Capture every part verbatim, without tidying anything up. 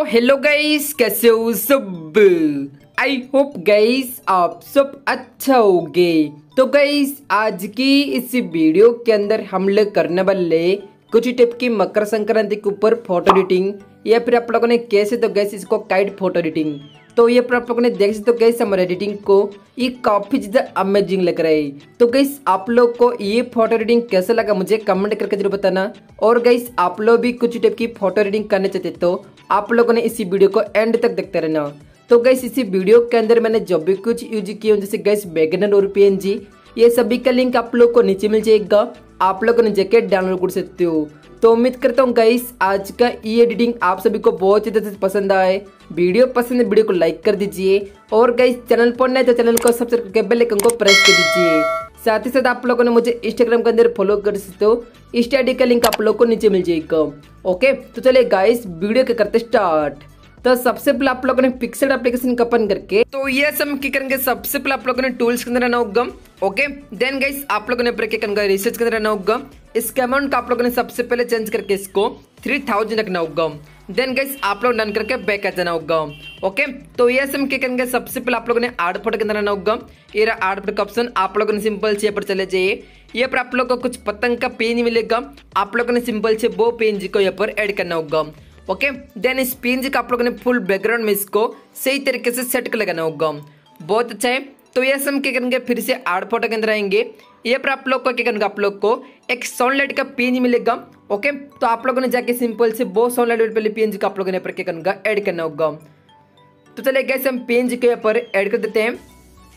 Hello guys, कैसे हो सब। आई होप गाइस आप सब अच्छा होगे। तो गाइस आज की इस वीडियो के अंदर हम लोग करने वाले कुछ टाइप की मकर संक्रांति के ऊपर फोटो एडिटिंग या फिर आप लोगों ने कैसे तो गैस इसको काइट फोटो एडिटिंग। तो ये पर आप लोगों ने देख सकते हो गैस हमारे एडिटिंग को ये काफी ज्यादा अमेजिंग लग रहा है। तो गैस आप लोग को ये फोटो एडिटिंग कैसा लगा मुझे कमेंट करके जरूर बताना। और गैस आप लोग भी कुछ टाइप की फोटो एडिटिंग करना चाहते तो आप लोगों ने इसी वीडियो को एंड तक देखते रहना। तो गैस इसी वीडियो के अंदर मैंने जो भी कुछ यूज किए जैसे गैस बैगनर और पीएनजी ये सभी का लिंक आप लोग को नीचे मिल जाएगा, आप लोगों ने जैकेट डाउनलोड कर सकते हो। तो उम्मीद करता हूँ गाइस आज का ये एडिटिंग आप सभी को बहुत ही ज्यादा पसंद आए। वीडियो पसंद है वीडियो को लाइक कर दीजिए और गाइस चैनल पर नए तो चैनल को सब्सक्राइब करके बेल आइकन को प्रेस कर दीजिए। साथ ही साथ आप लोगों ने मुझे इंस्टाग्राम के अंदर फॉलो कर सकते हो, इंस्टा आईडी का लिंक आप लोग को नीचे मिल जाएगा। ओके तो चलिए गाइस वीडियो के करते स्टार्ट। तो सबसे पहले आप लोगों ने पिक्सेल एप्लीकेशन का ओपन करके तो ये सब क्या करेंगे, सबसे पहले आप लोगों ने टूल्स के अंदर रहना होगा। ओके देन गाइस आप लोगों ने क्या करेंगे, रिसर्च के अंदर रहना होगा। इसका अमाउंट का आप लोगों ने सबसे पहले चेंज करके इसको थ्री थाउजेंड रखना होगा। देन गाइस आप लोग डन करके बैक आ जाना होगा। ओके तो ये सब क्या करेंगे, सबसे पहले आप लोगों ने आर्ट फोटो के अंदर रहना होगा। ये रहा आर्ट फोटो का ऑप्शन, आप लोगों ने सिंपल से पर चले जाइए। ये पर आप लोग को कुछ पतंग का पेन मिलेगा, आप लोगों ने सिंपल से वो पेन जी को यहाँ पर ऐड करना होगा। ओके देन इस पेन का आप लोगों ने फुल बैकग्राउंड में इसको सही तरीके से सेट कर लगाना होगा। बहुत अच्छा है। तो ये सब क्या करेंगे, फिर से आर्ट फोटो के अंदर आएंगे। ये पर आप लोग को क्या करेंगे, आप लोग को एक सनलाइट का पेन मिलेगा। ओके तो आप लोगों ने जाके सिंपल से वो सनलाइट वाले पेन का आप लोगों ने क्या करेंगे, ऐड करना होगा। तो चलिए गैस हम पेन जी को यहाँ पर ऐड कर देते हैं।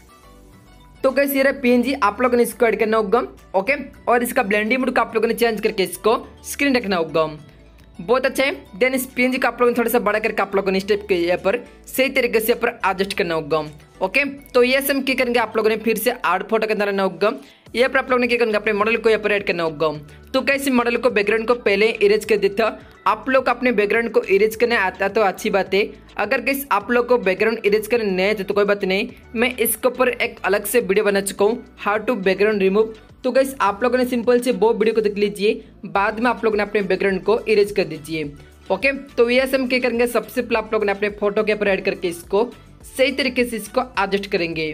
तो गैस ये पेन जी आप लोगों ने इसको ऐड करना होगा। ओके और इसका ब्लेंडिंग मोड का आप लोगों ने चेंज करके इसको स्क्रीन रखना होगा। बहुत अच्छा है। देन इस पेन जी का आप लोगों ने थोड़ा सा बड़ा करके आप लोगों ने स्टेप के यहाँ पर सही तरीके से यहाँ पर एडजस्ट करना होगा। ओके तो ये सब क्या करेंगे, आप लोगों ने फिर से आर्ट फोटो के अंदर आना होगा। यहाँ पर आप लोगों ने क्या करेंगे, अपने मॉडल को यहाँ पर ऐड करना होगा। तो कैसे मॉडल को बैकग्राउंड को पहले इरेज कर देता, आप लोग अपने बैकग्राउंड को इरेज करने आता तो अच्छी बात है। अगर कैसे आप लोग को बैकग्राउंड इरेज करने नहीं आते तो कोई बात नहीं, मैं इसके ऊपर एक अलग से वीडियो बना चुका हूँ हाउ टू बैकग्राउंड रिमूव। तो गाइस आप लोगों ने सिंपल से वो वीडियो को देख लीजिए, बाद में आप लोगों ने अपने बैकग्राउंड को इरेज कर दीजिए। ओके तो ये हम क्या करेंगे, सबसे पहले आप लोगों ने अपने फोटो के ऊपर ऐड करके इसको सही तरीके से इसको एडजस्ट करेंगे।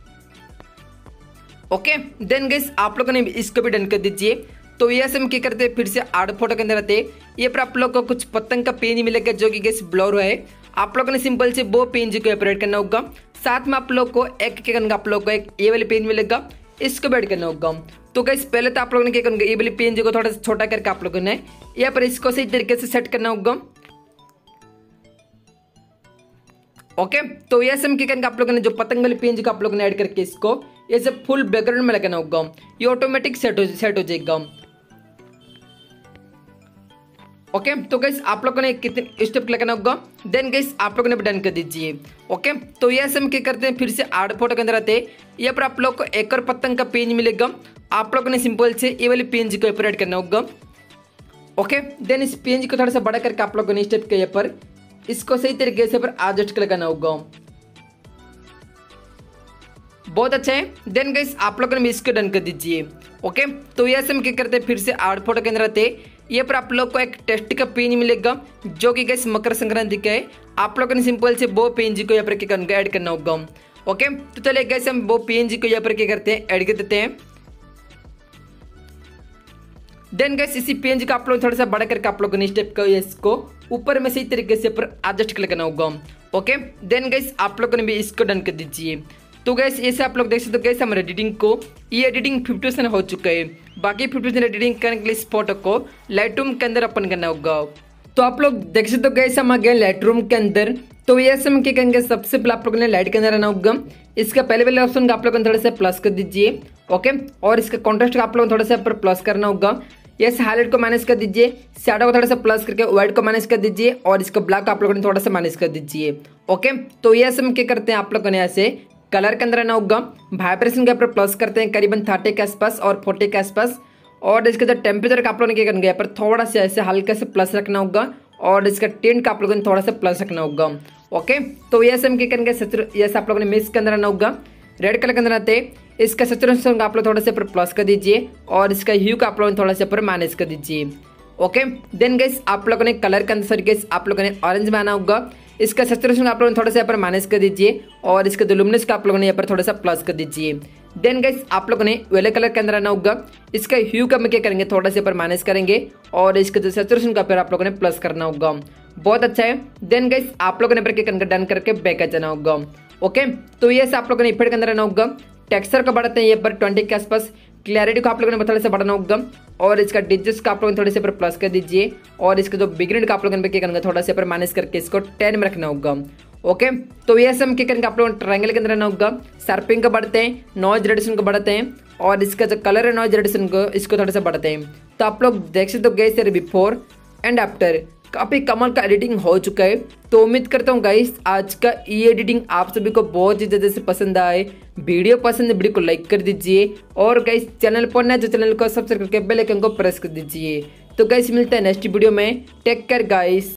ओके देन गाइस आप लोगों ने इसको भी डन कर दीजिए। तो ये हम क्या करते हैं, फिर से आर्ट फोटो के अंदर आते हैं। ये पर आप लोग को कुछ पतंग का पेन मिलेगा जो कि गैस ब्लर है, आप लोगों ने सिंपल से वो पेन जी को ऑपरेट करना होगा। साथ में आप लोग को एक क्या करना, आप लोग को एक ये वाले पेन मिलेगा, इसको भी ऐड करना होगा। तो गाइस पहले तो आप लोगों ने क्या करना, ये वाली पेन जी को थोड़ा सा छोटा करके आप लोगों ने यहाँ पर इसको सही तरीके से सेट करना होगा। ओके तो ये सब क्या करेंगे, आप लोगों ने जो पतंग वाले पेन जी को आप लोगों ने ऐड करके इसको ये सब फुल बैकग्राउंड में लगाना होगा। ये ऑटोमेटिक सेट हो सेट हो जाएगा। ओके तो गाइस आप लोगों ने कितने स्टेप लगाना होगा, देन गाइस आप लोगों ने डन कर दीजिए। ओके तो ये सब क्या करते हैं, फिर से आर्ट फोटो के अंदर आते हैं। यहाँ पर आप लोग को एक और पतंग का पेन मिलेगा, आप लोगों ने सिंपल से ये वाले पेन जी को ऑपरेट करना होगा। ओके देन इस पेन जी को थोड़ा सा बड़ा करके आप लोगों ने स्टेप के यहाँ पर इसको सही तरीके से पर एडजस्ट कर लगाना होगा। बहुत अच्छा है। देन गाइस आप लोगों ने इसको डन कर दीजिए। ओके तो ये हम क्या करते हैं, फिर से आर्ट फोटो के अंदर आते हैं। ये पर आप लोग को एक टेस्ट का पेन मिलेगा जो कि गाइस मकर संक्रांति का है, आप लोगों ने सिंपल से वो पेन जी को यहाँ पर क्या करना, ऐड करना होगा। ओके तो चलिए गाइस हम वो पेन जी को यहाँ पर क्या करते हैं, ऐड कर देते हैं। देन गाइस इसी पेन जी का आप लोग थोड़ा सा बड़ा करके आप लोगों ने स्टेप को इसको ऊपर में सही तरीके से पर एडजस्ट कर लगाना होगा। ओके देन गाइस आप लोगों ने भी इसको डन कर दीजिए। तो गैस ऐसे आप लोग देख सकते हो गैस हमारे एडिटिंग को ये एडिटिंग फिफ्टी परसेंट हो चुका है। बाकी फिफ्टी परसेंट एडिटिंग करने के लिए इस फोटो को लाइट रूम के अंदर ओपन करना होगा। तो आप लोग देख सकते हो गैस हम आ गए लाइट रूम के अंदर। तो ये हम क्या करेंगे, सबसे पहले आप लोगों ने लाइट के अंदर आना होगा। इसका पहले पहले ऑप्शन का आप लोगों ने थोड़ा सा प्लस कर दीजिए। ओके और इसका कॉन्ट्रास्ट का आप लोगों ने थोड़ा सा पर प्लस करना होगा। यस हाईलाइट को माइनस कर दीजिए, शैडो को थोड़ा सा प्लस करके व्हाइट को माइनस कर दीजिए और इसका ब्लैक आप लोगों ने थोड़ा सा माइनस कर दीजिए। ओके तो ये हम क्या करते हैं, आप लोगों ने ऐसे कलर के अंदर आना होगा। वाइब्रेशन के ऊपर प्लस करते हैं करीबन थर्टी के आसपास और फोर्टी के आसपास। और इसका जो टेम्परेचर का आप लोगों ने क्या करना है, पर थोड़ा सा ऐसे हल्का से प्लस रखना होगा और इसका टेंट का आप लोगों ने थोड़ा सा प्लस रखना होगा। ओके तो ये हम क्या करेंगे, ये आप लोगों ने मिक्स के अंदर आना होगा। रेड कलर के अंदर आते हैं, इसका सैचुरेशन का आप लोग थोड़ा सा पर प्लस कर दीजिए और इसका ह्यू का आप लोग थोड़ा सा पर माइनस कर दीजिए। ओके। देन गाइस आप लोगों ने कलर के अंदर गाइस आप लोगों ने ऑरेंज में आना होगा। इसका सैचुरेशन आप लोगों ने थोड़ा सा यहाँ पर माइनस कर दीजिए और इसका जो लुमिनस का आप लोगों ने यहाँ पर थोड़ा सा प्लस कर दीजिए। देन गाइस आप लोगों ने येलो कलर के अंदर आना होगा। इसका ह्यू का हम क्या करेंगे, थोड़ा सा पर माइनस करेंगे और इसका जो सैचुरेशन का फिर आप लोगों ने प्लस करना होगा। बहुत अच्छा है। देन गाइस आप लोगों ने पर क्या करना, डन करके बैक आ जाना होगा। ओके, तो ये सब आप लोगों ने इफेक्ट के अंदर आना होगा। टेक्सचर को बढ़ाते हैं ये पर ट्वेंटी के आसपास। क्लैरिटी को आप लोगों ने थोड़ा सा बढ़ाना होगा और इसका डिजिट्स का आप लोगों ने थोड़े से पर प्लस कर दीजिए और इसका जो बिगनेट का आप लोगों ने क्या करना, थोड़ा सा पर माइनस करके इसको टेन में रखना होगा। ओके, तो ये सब हम क्या करेंगे, आप लोगों ने ट्रायंगल के अंदर रहना होगा। शार्पिंग को बढ़ते हैं, नॉइज रिडक्शन को बढ़ाते हैं और इसका जो कलर है नॉइज रिडक्शन को इसको थोड़ा सा बढ़ाते हैं। तो आप लोग देख सकते हो गाइस बिफोर एंड आफ्टर काफ़ी कमाल का एडिटिंग हो चुका है। तो उम्मीद करता हूँ गाइस आज का ये एडिटिंग आप सभी को बहुत ही ज़्यादा से पसंद आए। वीडियो पसंद है वीडियो को लाइक कर दीजिए और गाइस चैनल पर नए जो चैनल को सब्सक्राइब करके बेल आइकन को प्रेस कर दीजिए। तो गाइस मिलता है नेक्स्ट वीडियो में। Take care guys.